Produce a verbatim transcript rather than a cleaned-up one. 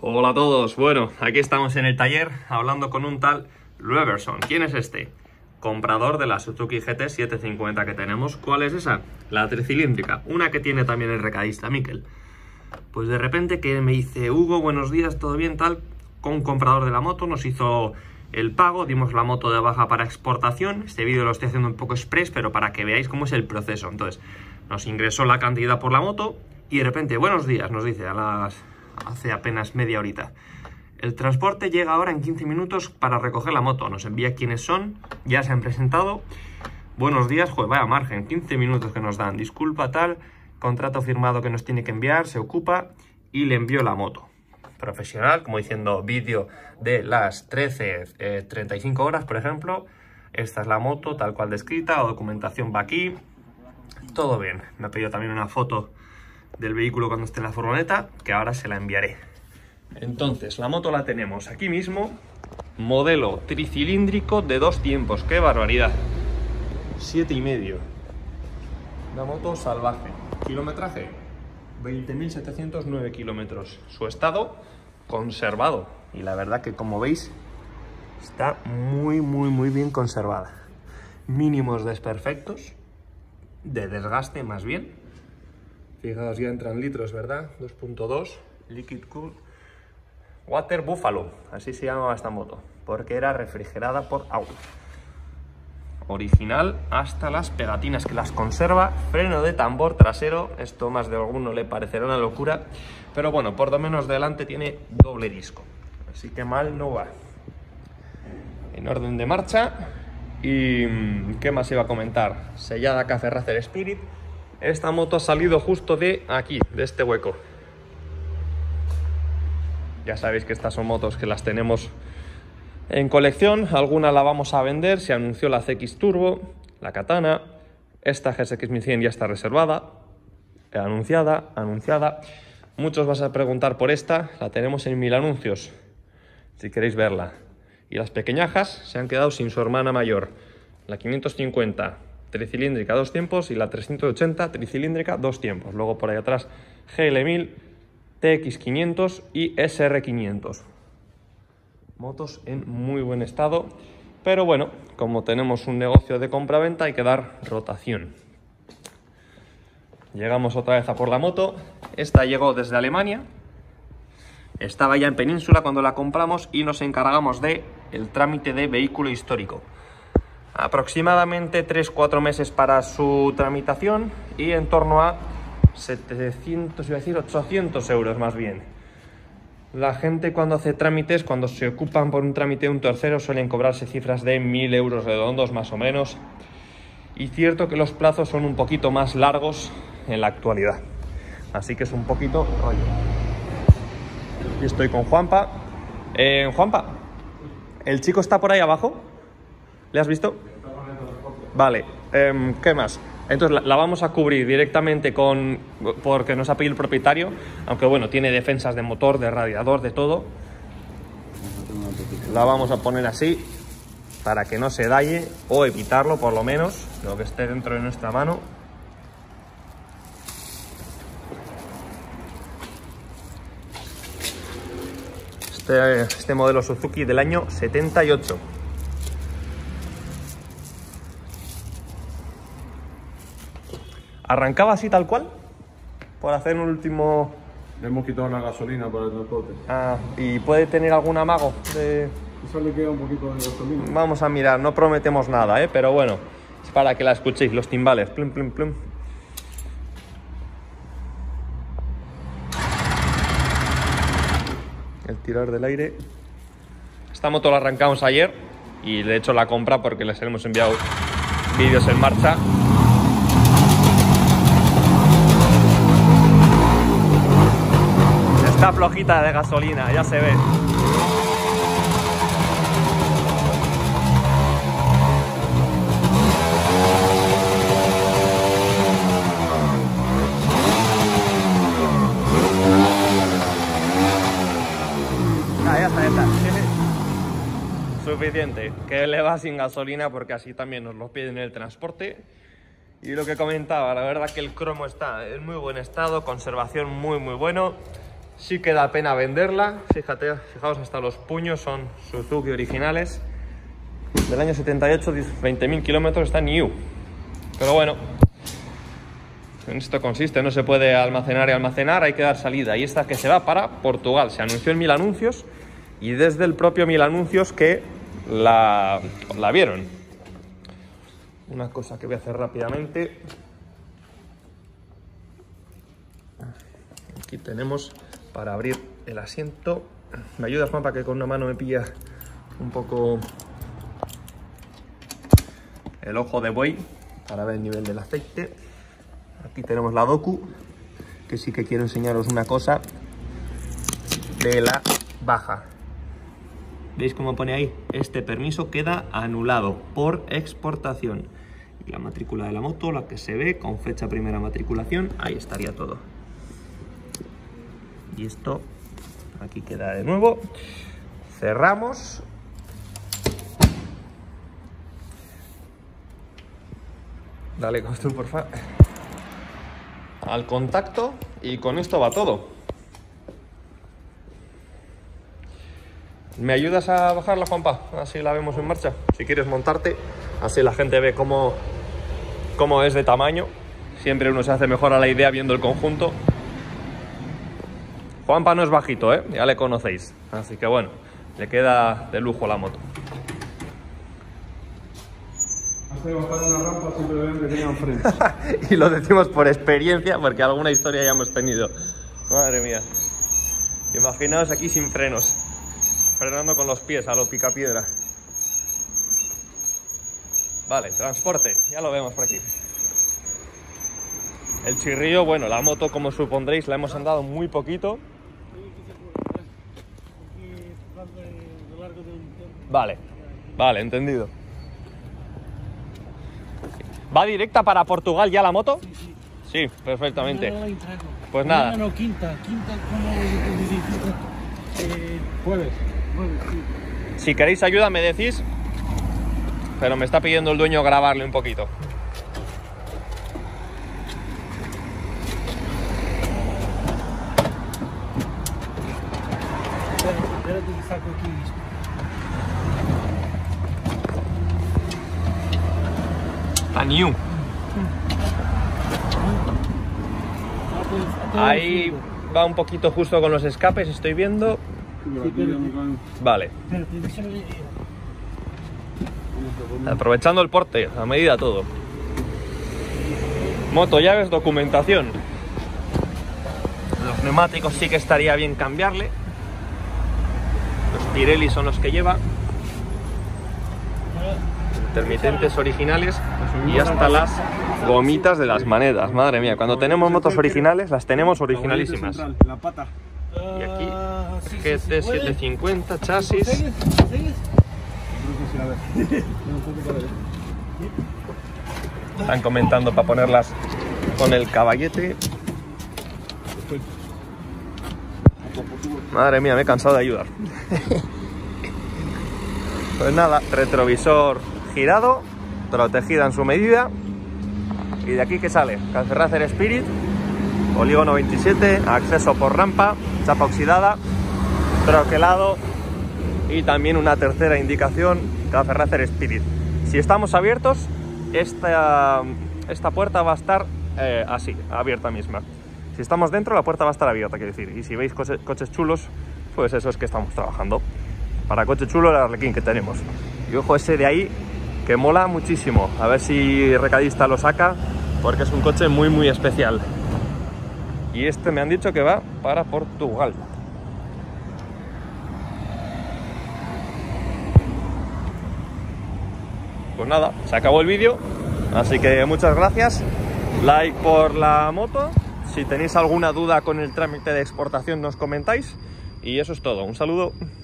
Hola a todos, bueno, aquí estamos en el taller hablando con un tal Loeverson. ¿Quién es este? Comprador de la Suzuki G T setecientos cincuenta que tenemos. ¿Cuál es esa? La tricilíndrica, una que tiene también el recadista, Miquel. Pues de repente que me dice, Hugo, buenos días, ¿todo bien? Tal, con un comprador de la moto, nos hizo el pago, dimos la moto de baja para exportación. Este vídeo lo estoy haciendo un poco express, pero para que veáis cómo es el proceso. Entonces, nos ingresó la cantidad por la moto y de repente, buenos días, nos dice a las... hace apenas media horita. El transporte llega ahora en quince minutos para recoger la moto. Nos envía quiénes son, ya se han presentado. Buenos días, joder, vaya margen, quince minutos que nos dan. Disculpa tal, contrato firmado que nos tiene que enviar, se ocupa y le envió la moto. Profesional, como diciendo vídeo de las trece treinta y cinco horas, por ejemplo. Esta es la moto tal cual descrita, la documentación va aquí. Todo bien. Me ha pedido también una foto del vehículo cuando esté en la furgoneta, que ahora se la enviaré. Entonces, la moto la tenemos aquí mismo, modelo tricilíndrico de dos tiempos. ¡Qué barbaridad! Siete y medio. Una moto salvaje. Kilometraje, veinte mil setecientos nueve kilómetros. Su estado, conservado. Y la verdad que, como veis, está muy, muy, muy bien conservada. Mínimos desperfectos, de desgaste más bien. Fijaos, ya entran litros, ¿verdad? dos punto dos, Liquid Cool Water Buffalo, así se llamaba esta moto, porque era refrigerada por agua. Original hasta las pegatinas que las conserva, freno de tambor trasero, esto más de alguno le parecerá una locura, pero bueno, por lo menos delante tiene doble disco, así que mal no va. En orden de marcha, y ¿qué más iba a comentar? Sellada Café Racer Spirit. Esta moto ha salido justo de aquí, de este hueco. Ya sabéis que estas son motos que las tenemos en colección. Alguna la vamos a vender. Se anunció la C X Turbo, la Katana. Esta G S X mil cien ya está reservada. Anunciada, anunciada. Muchos vas a preguntar por esta. La tenemos en mil anuncios, si queréis verla. Y las pequeñajas se han quedado sin su hermana mayor. La quinientos cincuenta. Tricilíndrica dos tiempos y la trescientos ochenta tricilíndrica dos tiempos. Luego por ahí atrás G L mil, T X quinientos y S R quinientos. Motos en muy buen estado, pero bueno, como tenemos un negocio de compra-venta hay que dar rotación. Llegamos otra vez a por la moto. Esta llegó desde Alemania. Estaba ya en Península cuando la compramos y nos encargamos de el trámite de vehículo histórico. Aproximadamente tres cuatro meses para su tramitación y en torno a setecientos, iba a decir ochocientos euros más bien. La gente cuando hace trámites, cuando se ocupan por un trámite de un tercero, suelen cobrarse cifras de mil euros redondos más o menos. Y cierto que los plazos son un poquito más largos en la actualidad. Así que es un poquito rollo. Y estoy con Juanpa. Eh, Juanpa, ¿el chico está por ahí abajo? ¿Le has visto? Vale, eh, ¿qué más? Entonces la, la vamos a cubrir directamente con... porque nos ha pedido el propietario, aunque bueno, tiene defensas de motor, de radiador, de todo. La vamos a poner así, para que no se dañe, o evitarlo por lo menos, lo que esté dentro de nuestra mano. Este, este modelo Suzuki del año setenta y ocho. ¿Arrancaba así tal cual? Por hacer un último... Le hemos quitado la gasolina para el transporte. Ah, ¿y puede tener algún amago? De... Eso le queda un poquito de gasolina. Vamos a mirar, no prometemos nada, ¿eh? Pero bueno, es para que la escuchéis, los timbales. Plum, plum, plum. El tirador del aire. Esta moto la arrancamos ayer y de hecho la compra porque les hemos enviado vídeos en marcha. Está flojita de gasolina, ya se ve. Ah, ya está, ya está. Suficiente, que le va sin gasolina porque así también nos lo piden en el transporte. Y lo que comentaba, la verdad que el cromo está en muy buen estado, conservación muy muy bueno. sí que da pena venderla. Fíjate, fijaos, hasta los puños son Suzuki originales del año setenta y ocho, veinte mil kilómetros, está new. Pero bueno, en esto consiste, no se puede almacenar y almacenar, hay que dar salida. Y esta que se va para Portugal, se anunció en Mil Anuncios y desde el propio Mil Anuncios que la, la vieron. Una cosa que voy a hacer rápidamente. Aquí tenemos para abrir el asiento. ¿Me ayudas, Juan, para que con una mano me pilla un poco el ojo de buey para ver el nivel del aceite? Aquí tenemos la docu, que sí que quiero enseñaros una cosa de la baja. ¿Veis cómo pone ahí? Este permiso queda anulado por exportación. Y la matrícula de la moto, la que se ve con fecha primera matriculación, ahí estaría todo. Y esto aquí queda de nuevo. Cerramos. Dale costum, por favor. Al contacto y con esto va todo. ¿Me ayudas a bajarla, Juanpa? Así la vemos en marcha. Si quieres montarte, así la gente ve cómo, cómo es de tamaño. Siempre uno se hace mejor a la idea viendo el conjunto. Juanpa no es bajito, ¿eh? Ya le conocéis. Así que bueno, le queda de lujo la moto. Hace bajar una rampa simplemente que tengan frenos. Y lo decimos por experiencia, porque alguna historia ya hemos tenido. Madre mía. Imaginaos aquí sin frenos, frenando con los pies a lo picapiedra. Vale, transporte, ya lo vemos por aquí. El chirrío, bueno, la moto, como supondréis, la hemos andado muy poquito. Vale, vale, entendido. ¿Va directa para Portugal ya la moto? Sí, sí. Sí, perfectamente. No, no, no, Pues nada. No, no, quinta, quinta, ¿cómo eh, Jueves. bueno, sí. Si queréis ayuda me decís, pero me está pidiendo el dueño grabarle un poquito. Espérate, espérate que saco aquí esto. A new. Ahí va un poquito justo con los escapes, estoy viendo. Vale. Espérate, déjame. Aprovechando el porte, a medida todo. Moto, llaves, documentación. Los neumáticos sí que estaría bien cambiarle. Los Pirelli son los que lleva. Intermitentes originales y hasta las gomitas de las manetas. Madre mía, cuando tenemos motos originales las tenemos originalísimas. La pata. Y aquí Ah, sí, sí, G T sí, puede. setecientos cincuenta chasis. ¿Sigues? ¿Sigues? Están comentando para ponerlas con el caballete. Madre mía, me he cansado de ayudar. Pues nada, retrovisor girado, protegida en su medida. Y de aquí que sale Caferracer Spirit, polígono veintisiete, acceso por rampa, chapa oxidada, troquelado y también una tercera indicación, Caferracer Spirit. Si estamos abiertos, esta, esta puerta va a estar eh, así, abierta misma. Si estamos dentro, la puerta va a estar abierta, quiero decir. Y si veis coche, coches chulos, pues eso es que estamos trabajando. Para coche chulo el Arlequín que tenemos. Y ojo ese de ahí, que mola muchísimo. A ver si Recadista lo saca, porque es un coche muy muy especial. Y este me han dicho que va para Portugal. Pues nada, se acabó el vídeo. Así que muchas gracias. Like por la moto. Si tenéis alguna duda con el trámite de exportación nos comentáis. Y eso es todo. Un saludo.